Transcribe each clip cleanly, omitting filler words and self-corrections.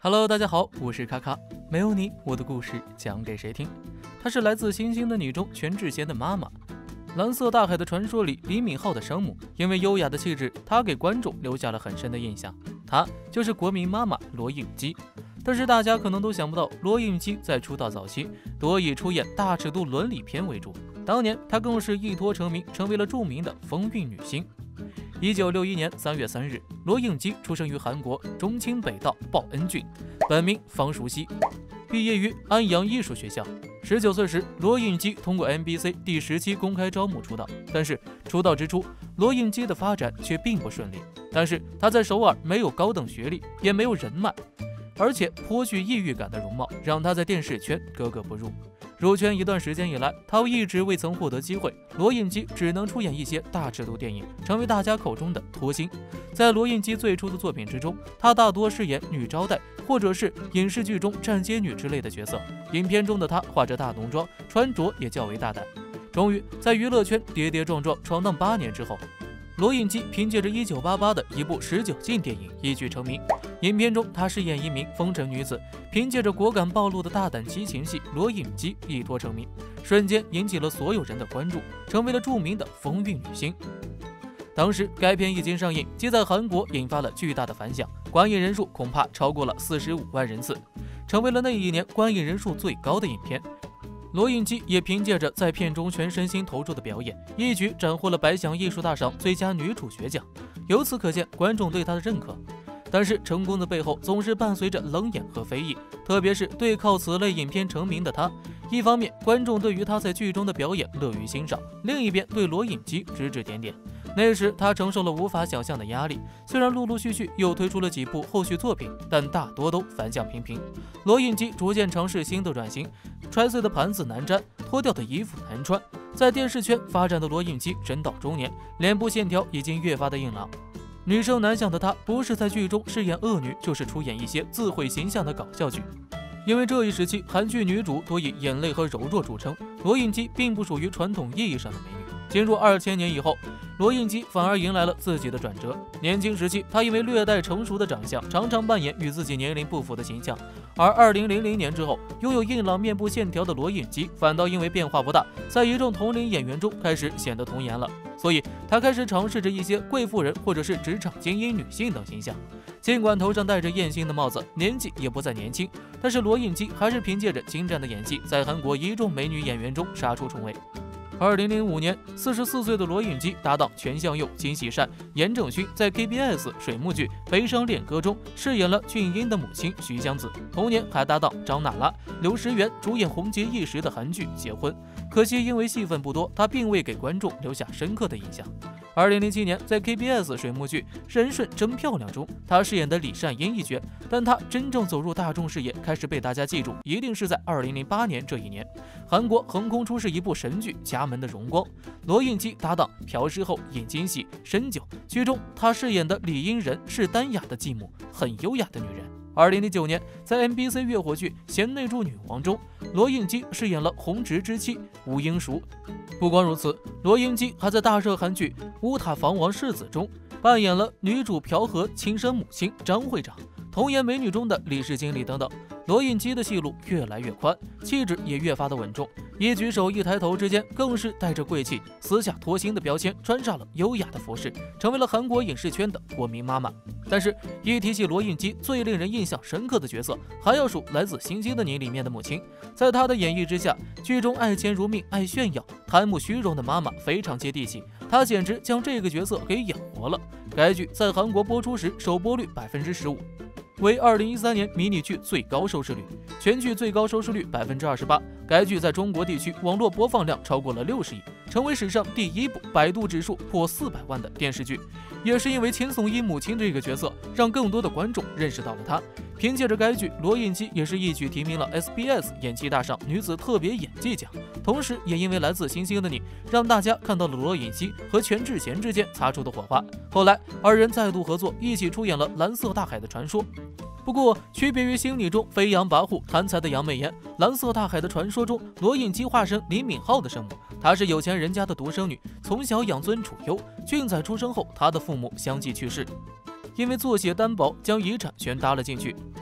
Hello， 大家好，我是卡卡。没有你，我的故事讲给谁听？她是来自星星的你中全智贤的妈妈。蓝色大海的传说里，李敏镐的生母，因为优雅的气质，她给观众留下了很深的印象。她就是国民妈妈罗应姬。但是大家可能都想不到，罗应姬在出道早期多以出演大尺度伦理片为主，当年她更是一脱成名，成为了著名的风韵女星。1961年3月3日，罗应姬出生于韩国中清北道报恩郡，本名方淑熙，毕业于安阳艺术学校。19岁时，罗应姬通过 MBC 第10期公开招募出道，但是出道之初，罗应姬的发展却并不顺利。但是她在首尔没有高等学历，也没有人脉，而且颇具异域感的容貌让她在电视圈格格不入。入圈一段时间以来，她一直未曾获得机会，罗应姬只能出演一些大尺度电影，成为大家口中的脱星。在罗应姬最初的作品之中，她大多饰演女招待，或者是影视剧中站街女之类的角色。影片中的她化着大浓妆，穿着也较为大胆。终于在娱乐圈跌跌撞撞闯荡8年之后，罗应姬凭借着1988的一部19禁电影一举成名。影片中，她饰演一名风尘女子，凭借着果敢暴露的大胆激情戏，罗应姬一脱成名，瞬间引起了所有人的关注，成为了著名的风韵女星。当时该片一经上映，即在韩国引发了巨大的反响，观影人数恐怕超过了45万人次，成为了那一年观影人数最高的影片。罗应姬也凭借着在片中全身心投入的表演，一举斩获了百想艺术大赏最佳女主角奖。由此可见观众对她的认可。但是成功的背后总是伴随着冷眼和非议，特别是对靠此类影片成名的她。一方面，观众对于她在剧中的表演乐于欣赏；另一边，对罗应姬指指点点。那时她承受了无法想象的压力，虽然陆陆续续又推出了几部后续作品，但大多都反响平平。罗应姬逐渐尝试新的转型，揣碎的盘子难沾，脱掉的衣服难穿。在电视圈发展的罗应姬人到中年，脸部线条已经越发的硬朗。女生难想的她，不是在剧中饰演恶女，就是出演一些自毁形象的搞笑剧。因为这一时期韩剧女主多以眼泪和柔弱著称，罗应姬并不属于传统意义上的美女。进入2000年以后，罗应姬反而迎来了自己的转折。年轻时期，她因为略带成熟的长相，常常扮演与自己年龄不符的形象。而2000年之后，拥有硬朗面部线条的罗应姬，反倒因为变化不大，在一众同龄演员中开始显得童颜了。所以，她开始尝试着一些贵妇人或者是职场精英女性等形象。尽管头上戴着艳星的帽子，年纪也不再年轻，但是罗应姬还是凭借着精湛的演技，在韩国一众美女演员中杀出重围。2005年，44岁的罗应姬搭档全相佑、金喜善、严正勋在 KBS 水幕剧《悲伤恋歌》中饰演了俊英的母亲徐湘子，同年还搭档张娜拉、刘诗媛主演红极一时的韩剧《结婚》。可惜因为戏份不多，她并未给观众留下深刻的印象。2007年，在 KBS 水幕剧《人顺真漂亮》中，她饰演的李善英一角，但她真正走入大众视野，开始被大家记住，一定是在2008年这一年，韩国横空出世一部神剧《家门的荣光》，罗应姬搭档朴诗后引金喜、申九，剧中她饰演的李英仁是单雅的继母，很优雅的女人。2009年，在 MBC 月火剧《贤内助女王》中，罗应姬饰演了红直之妻吴英淑。不光如此，罗应姬还在大热韩剧《乌塔房王世子》中扮演了女主朴和亲生母亲张会长、童颜美女中的李氏经理等等。罗应姬的戏路越来越宽，气质也越发的稳重，一举手一抬头之间更是带着贵气，私下脱星的标签穿上了优雅的服饰，成为了韩国影视圈的国民妈妈。但是，一提起罗应姬最令人印象深刻的角色，还要数来自《星星的你》里面的母亲。在她的演绎之下，剧中爱钱如命、爱炫耀、贪慕虚荣的妈妈非常接地气，她简直将这个角色给演活了。该剧在韩国播出时首播率15%。为2013年迷你剧最高收视率，全剧最高收视率28%。该剧在中国地区网络播放量超过了60亿，成为史上第一部百度指数破400万的电视剧。也是因为千颂伊母亲这个角色，让更多的观众认识到了她。凭借着该剧，罗应姬也是一举提名了 SBS 演技大赏女子特别演技奖。同时，也因为来自星星的你，让大家看到了罗应姬和全智贤之间擦出的火花。后来，二人再度合作，一起出演了《蓝色大海的传说》。不过，区别于《星女》中飞扬跋扈、贪财的杨美妍，《蓝色大海的传说》中，罗应姬化身李敏镐的生母，她是有钱人家的独生女，从小养尊处优。俊仔出生后，她的父母相继去世，因为做血担保，将遗产全搭了进去。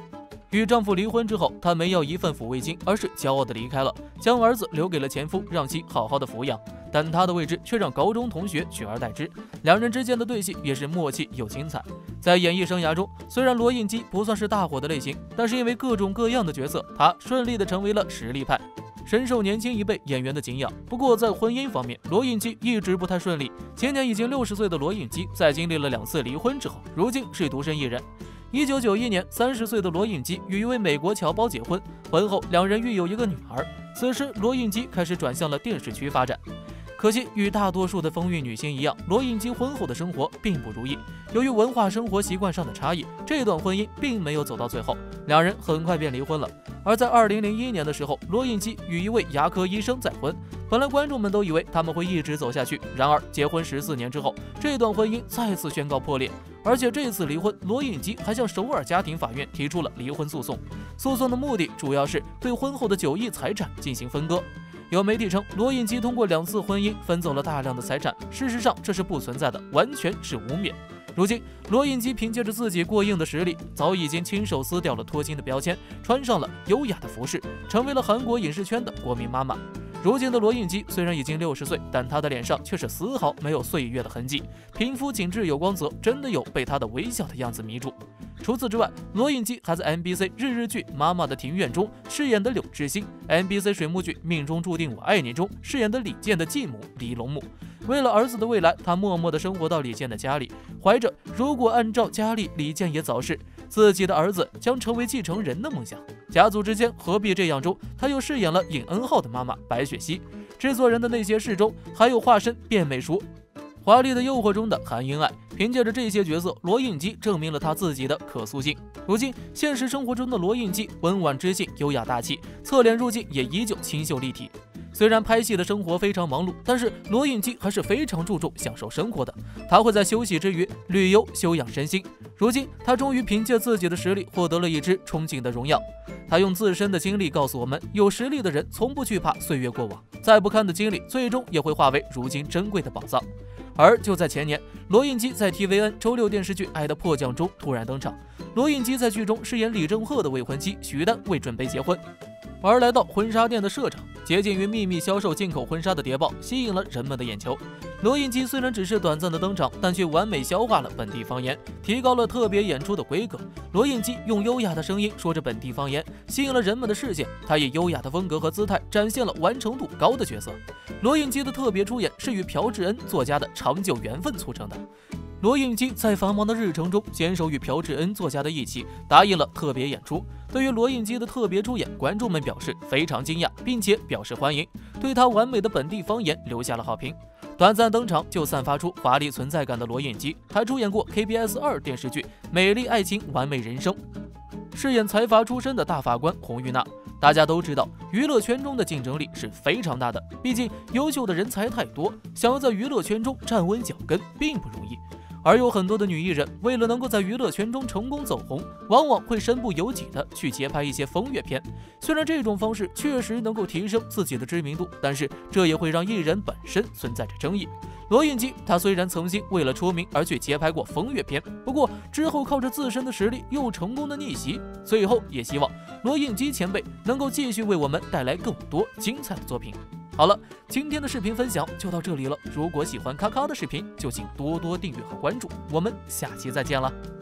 与丈夫离婚之后，她没要一份抚慰金，而是骄傲地离开了，将儿子留给了前夫，让其好好的抚养。但她的位置却让高中同学取而代之，两人之间的对戏也是默契又精彩。在演艺生涯中，虽然罗印基不算是大火的类型，但是因为各种各样的角色，她顺利的成为了实力派，深受年轻一辈演员的敬仰。不过在婚姻方面，罗印基一直不太顺利。今年已经60岁的罗印基，在经历了2次离婚之后，如今是独身一人。1991年，30岁的罗印基与一位美国侨胞结婚，婚后两人育有一个女儿。此时，罗印基开始转向了电视区发展。可惜，与大多数的风韵女星一样，罗印基婚后的生活并不如意。由于文化生活习惯上的差异，这段婚姻并没有走到最后，两人很快便离婚了。而在2001年的时候，罗印基与一位牙科医生再婚。本来观众们都以为他们会一直走下去，然而结婚14年之后，这段婚姻再次宣告破裂。而且这次离婚，罗印基还向首尔家庭法院提出了离婚诉讼。诉讼的目的主要是对婚后的9亿财产进行分割。有媒体称，罗印基通过2次婚姻分走了大量的财产，事实上这是不存在的，完全是污蔑。如今，罗印基凭借着自己过硬的实力，早已经亲手撕掉了脱星的标签，穿上了优雅的服饰，成为了韩国影视圈的国民妈妈。如今的罗印基虽然已经60岁，但她的脸上却是丝毫没有岁月的痕迹，皮肤紧致有光泽，真的有被她的微笑的样子迷住。除此之外，罗印基还在 MBC 日剧《妈妈的庭院》中饰演的柳智星， MBC 水木剧《命中注定我爱你》中饰演的李健的继母李龙木。为了儿子的未来，她默默地生活到李健的家里，怀着如果按照家里李健也早逝，自己的儿子将成为继承人的梦想。家族之间何必这样中，她又饰演了尹恩浩的妈妈白雪熙。制作人的那些事中还有化身变美术华丽的诱惑中的韩英爱，凭借着这些角色，罗印基证明了他自己的可塑性。如今，现实生活中的罗印基温婉知性、优雅大气，侧脸入镜也依旧清秀立体。虽然拍戏的生活非常忙碌，但是罗印基还是非常注重享受生活的。他会在休息之余旅游休养身心。如今，他终于凭借自己的实力获得了一支憧憬的荣耀。他用自身的经历告诉我们，有实力的人从不惧怕岁月过往，再不堪的经历最终也会化为如今珍贵的宝藏。而就在前年，罗印基在 TVN 周6电视剧《爱的迫降》中突然登场。罗印基在剧中饰演李正赫的未婚妻徐丹，未准备结婚，而来到婚纱店的社长，接近于秘密销售进口婚纱的谍报吸引了人们的眼球。罗印基虽然只是短暂的登场，但却完美消化了本地方言，提高了特别演出的规格。罗印基用优雅的声音说着本地方言，吸引了人们的视线。他以优雅的风格和姿态展现了完成度高的角色。罗印基的特别出演是与朴智恩作家的长久缘分促成的。罗印基在繁忙的日程中坚守与朴智恩作家的一起，答应了特别演出。对于罗印基的特别出演，观众们表示非常惊讶，并且表示欢迎，对他完美的本地方言留下了好评。短暂登场就散发出华丽存在感的罗印基，还出演过 KBS 2电视剧《美丽爱情完美人生》，饰演财阀出身的大法官洪玉娜。大家都知道，娱乐圈中的竞争力是非常大的，毕竟优秀的人才太多，想要在娱乐圈中站稳脚跟并不容易。而有很多的女艺人为了能够在娱乐圈中成功走红，往往会身不由己的去接拍一些风月片。虽然这种方式确实能够提升自己的知名度，但是这也会让艺人本身存在着争议。罗印基他虽然曾经为了出名而去接拍过风月片，不过之后靠着自身的实力又成功的逆袭。最后也希望罗印基前辈能够继续为我们带来更多精彩的作品。好了，今天的视频分享就到这里了。如果喜欢咔咔的视频，就请多多订阅和关注。我们下期再见了。